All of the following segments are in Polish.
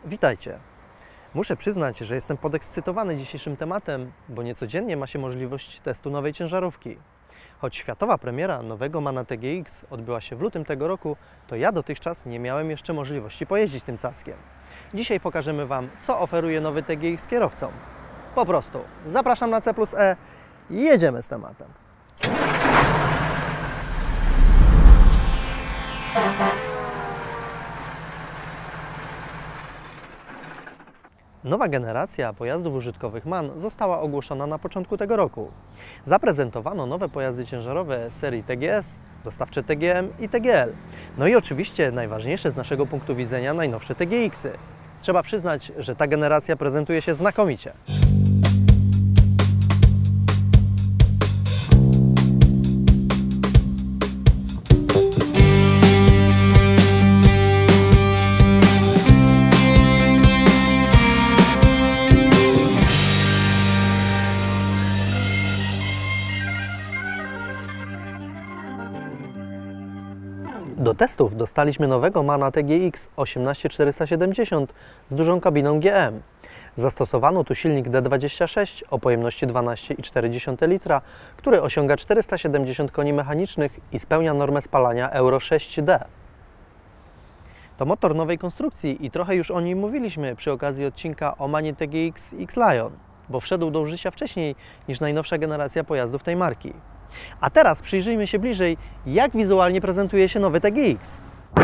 Witajcie. Muszę przyznać, że jestem podekscytowany dzisiejszym tematem, bo niecodziennie ma się możliwość testu nowej ciężarówki. Choć światowa premiera nowego MANa TGX odbyła się w lutym tego roku, to ja dotychczas nie miałem jeszcze możliwości pojeździć tym cackiem. Dzisiaj pokażemy Wam, co oferuje nowy TGX kierowcom. Po prostu zapraszam na C+E i jedziemy z tematem. Nowa generacja pojazdów użytkowych MAN została ogłoszona na początku tego roku. Zaprezentowano nowe pojazdy ciężarowe serii TGS, dostawcze TGM i TGL. No i oczywiście najważniejsze z naszego punktu widzenia najnowsze TGX-y. Trzeba przyznać, że ta generacja prezentuje się znakomicie. Do testów dostaliśmy nowego MANa TGX 18470 z dużą kabiną GM. Zastosowano tu silnik D26 o pojemności 12,4 litra, który osiąga 470 koni mechanicznych i spełnia normę spalania Euro 6D. To motor nowej konstrukcji i trochę już o nim mówiliśmy przy okazji odcinka o MANie TGX X-Lion, bo wszedł do użycia wcześniej niż najnowsza generacja pojazdów tej marki. A teraz przyjrzyjmy się bliżej, jak wizualnie prezentuje się nowy TGX.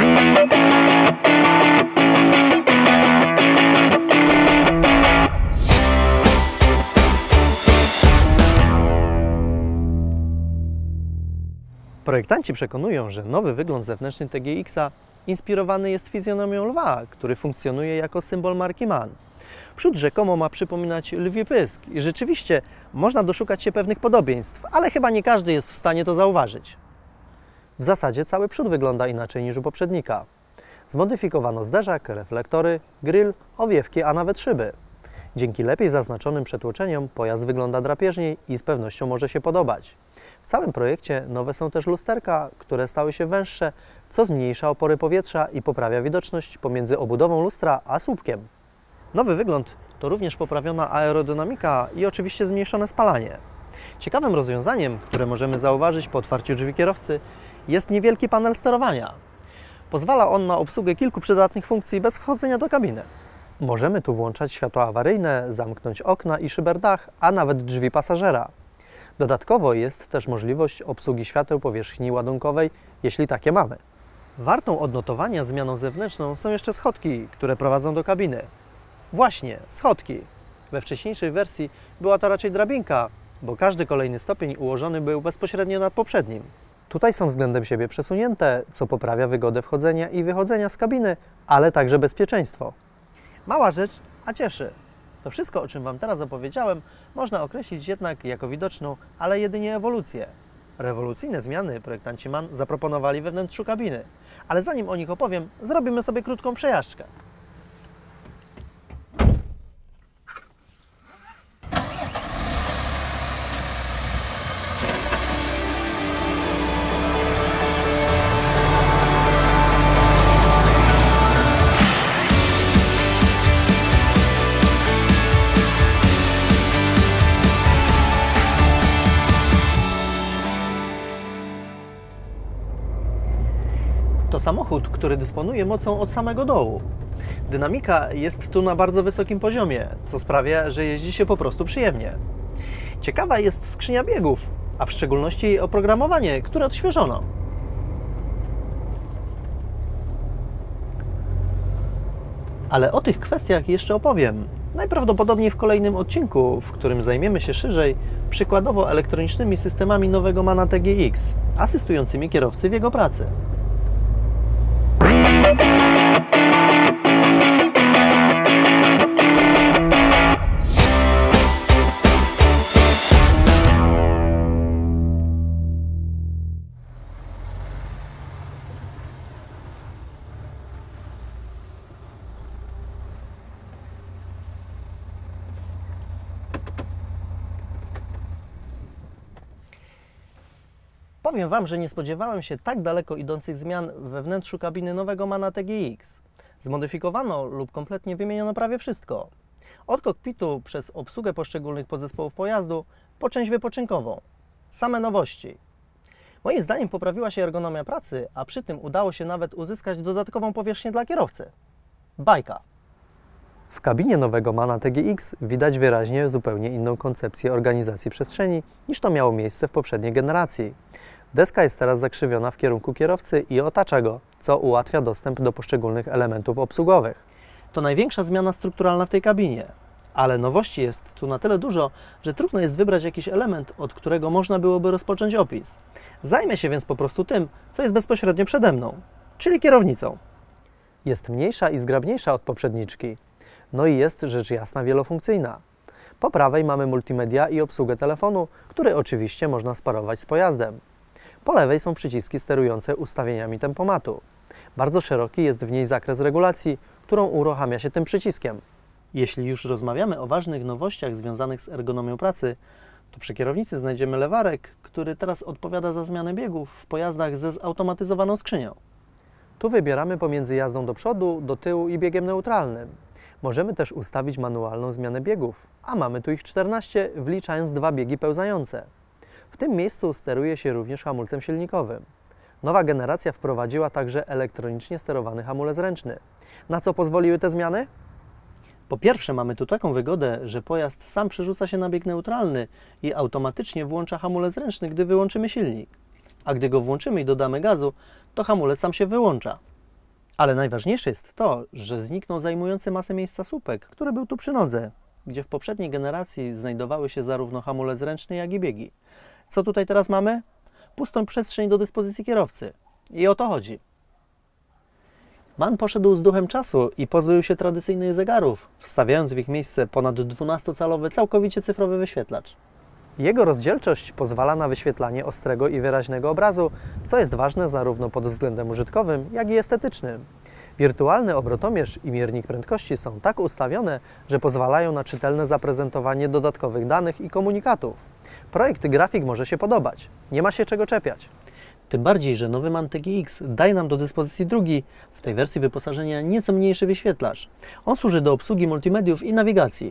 Projektanci przekonują, że nowy wygląd zewnętrzny TGX-a inspirowany jest fizjonomią lwa, który funkcjonuje jako symbol marki MAN. Przód rzekomo ma przypominać lwi pysk i rzeczywiście można doszukać się pewnych podobieństw, ale chyba nie każdy jest w stanie to zauważyć. W zasadzie cały przód wygląda inaczej niż u poprzednika. Zmodyfikowano zderzak, reflektory, grill, owiewki, a nawet szyby. Dzięki lepiej zaznaczonym przetłoczeniom pojazd wygląda drapieżniej i z pewnością może się podobać. W całym projekcie nowe są też lusterka, które stały się węższe, co zmniejsza opory powietrza i poprawia widoczność pomiędzy obudową lustra a słupkiem. Nowy wygląd to również poprawiona aerodynamika i oczywiście zmniejszone spalanie. Ciekawym rozwiązaniem, które możemy zauważyć po otwarciu drzwi kierowcy, jest niewielki panel sterowania. Pozwala on na obsługę kilku przydatnych funkcji bez wchodzenia do kabiny. Możemy tu włączać światła awaryjne, zamknąć okna i szyberdach, a nawet drzwi pasażera. Dodatkowo jest też możliwość obsługi świateł powierzchni ładunkowej, jeśli takie mamy. Wartą odnotowania zmianą zewnętrzną są jeszcze schodki, które prowadzą do kabiny. Właśnie, schodki. We wcześniejszej wersji była to raczej drabinka, bo każdy kolejny stopień ułożony był bezpośrednio nad poprzednim. Tutaj są względem siebie przesunięte, co poprawia wygodę wchodzenia i wychodzenia z kabiny, ale także bezpieczeństwo. Mała rzecz, a cieszy. To wszystko, o czym Wam teraz opowiedziałem, można określić jednak jako widoczną, ale jedynie ewolucję. Rewolucyjne zmiany projektanci MAN zaproponowali we wnętrzu kabiny, ale zanim o nich opowiem, zrobimy sobie krótką przejażdżkę. To samochód, który dysponuje mocą od samego dołu. Dynamika jest tu na bardzo wysokim poziomie, co sprawia, że jeździ się po prostu przyjemnie. Ciekawa jest skrzynia biegów, a w szczególności jej oprogramowanie, które odświeżono. Ale o tych kwestiach jeszcze opowiem. Najprawdopodobniej w kolejnym odcinku, w którym zajmiemy się szerzej przykładowo elektronicznymi systemami nowego MANa TGX, asystującymi kierowcy w jego pracy. Powiem Wam, że nie spodziewałem się tak daleko idących zmian we wnętrzu kabiny nowego MANa TGX. Zmodyfikowano lub kompletnie wymieniono prawie wszystko. Od kokpitu przez obsługę poszczególnych podzespołów pojazdu po część wypoczynkową. Same nowości. Moim zdaniem poprawiła się ergonomia pracy, a przy tym udało się nawet uzyskać dodatkową powierzchnię dla kierowcy. Bajka. W kabinie nowego MAN TGX widać wyraźnie zupełnie inną koncepcję organizacji przestrzeni niż to miało miejsce w poprzedniej generacji. Deska jest teraz zakrzywiona w kierunku kierowcy i otacza go, co ułatwia dostęp do poszczególnych elementów obsługowych. To największa zmiana strukturalna w tej kabinie, ale nowości jest tu na tyle dużo, że trudno jest wybrać jakiś element, od którego można byłoby rozpocząć opis. Zajmę się więc po prostu tym, co jest bezpośrednio przede mną, czyli kierownicą. Jest mniejsza i zgrabniejsza od poprzedniczki, no i jest rzecz jasna wielofunkcyjna. Po prawej mamy multimedia i obsługę telefonu, który oczywiście można sparować z pojazdem. Po lewej są przyciski sterujące ustawieniami tempomatu. Bardzo szeroki jest w niej zakres regulacji, którą uruchamia się tym przyciskiem. Jeśli już rozmawiamy o ważnych nowościach związanych z ergonomią pracy, to przy kierownicy znajdziemy lewarek, który teraz odpowiada za zmianę biegów w pojazdach ze zautomatyzowaną skrzynią. Tu wybieramy pomiędzy jazdą do przodu, do tyłu i biegiem neutralnym. Możemy też ustawić manualną zmianę biegów, a mamy tu ich 14, wliczając 2 biegi pełzające. W tym miejscu steruje się również hamulcem silnikowym. Nowa generacja wprowadziła także elektronicznie sterowany hamulec ręczny. Na co pozwoliły te zmiany? Po pierwsze, mamy tu taką wygodę, że pojazd sam przerzuca się na bieg neutralny i automatycznie włącza hamulec ręczny, gdy wyłączymy silnik. A gdy go włączymy i dodamy gazu, to hamulec sam się wyłącza. Ale najważniejsze jest to, że zniknął zajmujący masę miejsca słupek, który był tu przy nodze, gdzie w poprzedniej generacji znajdowały się zarówno hamulec ręczny, jak i biegi. Co tutaj teraz mamy? Pustą przestrzeń do dyspozycji kierowcy. I o to chodzi. MAN poszedł z duchem czasu i pozbył się tradycyjnych zegarów, wstawiając w ich miejsce ponad 12-calowy całkowicie cyfrowy wyświetlacz. Jego rozdzielczość pozwala na wyświetlanie ostrego i wyraźnego obrazu, co jest ważne zarówno pod względem użytkowym, jak i estetycznym. Wirtualny obrotomierz i miernik prędkości są tak ustawione, że pozwalają na czytelne zaprezentowanie dodatkowych danych i komunikatów. Projekt grafik może się podobać, nie ma się czego czepiać. Tym bardziej, że nowy MAN TGX daje nam do dyspozycji drugi, w tej wersji wyposażenia nieco mniejszy wyświetlacz. On służy do obsługi multimediów i nawigacji.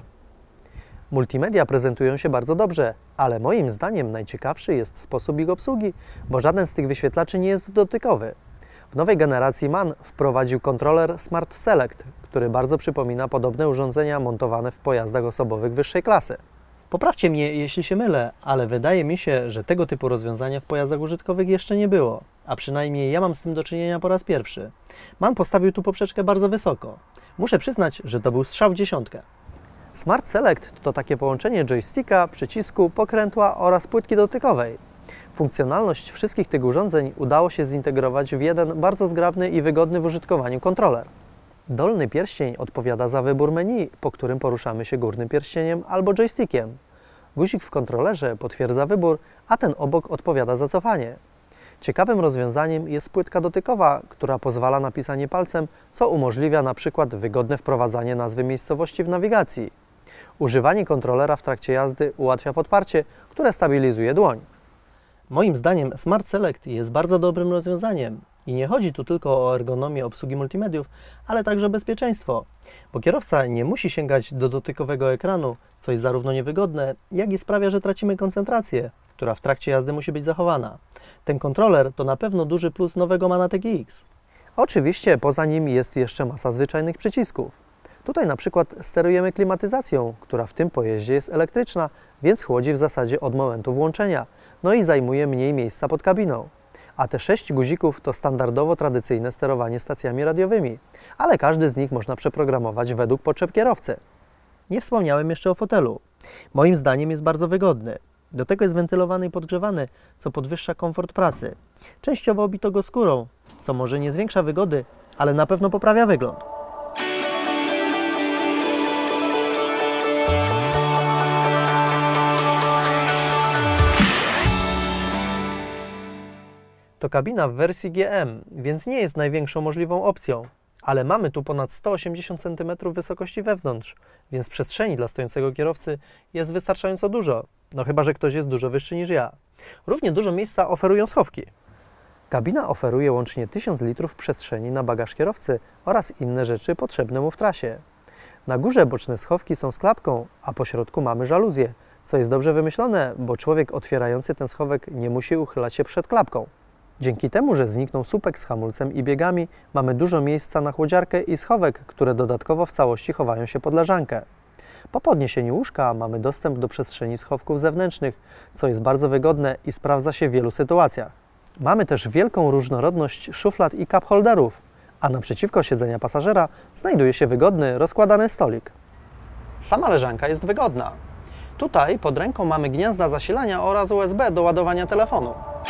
Multimedia prezentują się bardzo dobrze, ale moim zdaniem najciekawszy jest sposób ich obsługi, bo żaden z tych wyświetlaczy nie jest dotykowy. W nowej generacji MAN wprowadził kontroler Smart Select, który bardzo przypomina podobne urządzenia montowane w pojazdach osobowych wyższej klasy. Poprawcie mnie, jeśli się mylę, ale wydaje mi się, że tego typu rozwiązania w pojazdach użytkowych jeszcze nie było, a przynajmniej ja mam z tym do czynienia po raz pierwszy. MAN postawił tu poprzeczkę bardzo wysoko. Muszę przyznać, że to był strzał w dziesiątkę. Smart Select to takie połączenie joysticka, przycisku, pokrętła oraz płytki dotykowej. Funkcjonalność wszystkich tych urządzeń udało się zintegrować w jeden bardzo zgrabny i wygodny w użytkowaniu kontroler. Dolny pierścień odpowiada za wybór menu, po którym poruszamy się górnym pierścieniem albo joystickiem. Guzik w kontrolerze potwierdza wybór, a ten obok odpowiada za cofanie. Ciekawym rozwiązaniem jest płytka dotykowa, która pozwala na pisanie palcem, co umożliwia na przykład wygodne wprowadzanie nazwy miejscowości w nawigacji. Używanie kontrolera w trakcie jazdy ułatwia podparcie, które stabilizuje dłoń. Moim zdaniem Smart Select jest bardzo dobrym rozwiązaniem i nie chodzi tu tylko o ergonomię obsługi multimediów, ale także o bezpieczeństwo, bo kierowca nie musi sięgać do dotykowego ekranu, co jest zarówno niewygodne, jak i sprawia, że tracimy koncentrację, która w trakcie jazdy musi być zachowana. Ten kontroler to na pewno duży plus nowego MAN TGX. Oczywiście poza nim jest jeszcze masa zwyczajnych przycisków. Tutaj na przykład sterujemy klimatyzacją, która w tym pojeździe jest elektryczna, więc chłodzi w zasadzie od momentu włączenia, no i zajmuje mniej miejsca pod kabiną. A te 6 guzików to standardowo tradycyjne sterowanie stacjami radiowymi, ale każdy z nich można przeprogramować według potrzeb kierowcy. Nie wspomniałem jeszcze o fotelu. Moim zdaniem jest bardzo wygodny. Do tego jest wentylowany i podgrzewany, co podwyższa komfort pracy. Częściowo obito go skórą, co może nie zwiększa wygody, ale na pewno poprawia wygląd. To kabina w wersji GM, więc nie jest największą możliwą opcją, ale mamy tu ponad 180 cm wysokości wewnątrz, więc przestrzeni dla stojącego kierowcy jest wystarczająco dużo, no chyba że ktoś jest dużo wyższy niż ja. Równie dużo miejsca oferują schowki. Kabina oferuje łącznie 1000 litrów przestrzeni na bagaż kierowcy oraz inne rzeczy potrzebne mu w trasie. Na górze boczne schowki są z klapką, a po środku mamy żaluzję, co jest dobrze wymyślone, bo człowiek otwierający ten schowek nie musi uchylać się przed klapką. Dzięki temu, że zniknął słupek z hamulcem i biegami, mamy dużo miejsca na chłodziarkę i schowek, które dodatkowo w całości chowają się pod leżankę. Po podniesieniu łóżka mamy dostęp do przestrzeni schowków zewnętrznych, co jest bardzo wygodne i sprawdza się w wielu sytuacjach. Mamy też wielką różnorodność szuflad i cup holderów, a naprzeciwko siedzenia pasażera znajduje się wygodny, rozkładany stolik. Sama leżanka jest wygodna. Tutaj pod ręką mamy gniazda zasilania oraz USB do ładowania telefonu.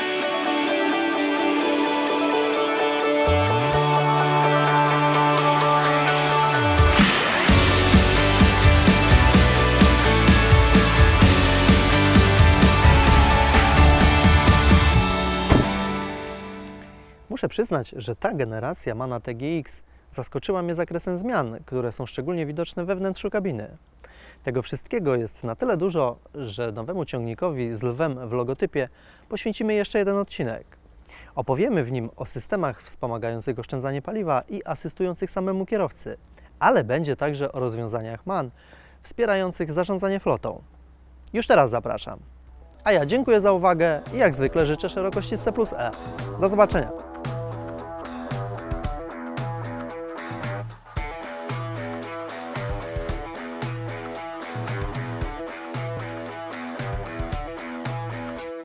Muszę przyznać, że ta generacja MAN TGX zaskoczyła mnie zakresem zmian, które są szczególnie widoczne we wnętrzu kabiny. Tego wszystkiego jest na tyle dużo, że nowemu ciągnikowi z lwem w logotypie poświęcimy jeszcze jeden odcinek. Opowiemy w nim o systemach wspomagających oszczędzanie paliwa i asystujących samemu kierowcy, ale będzie także o rozwiązaniach MAN wspierających zarządzanie flotą. Już teraz zapraszam. A ja dziękuję za uwagę i jak zwykle życzę szerokości C+E. Do zobaczenia!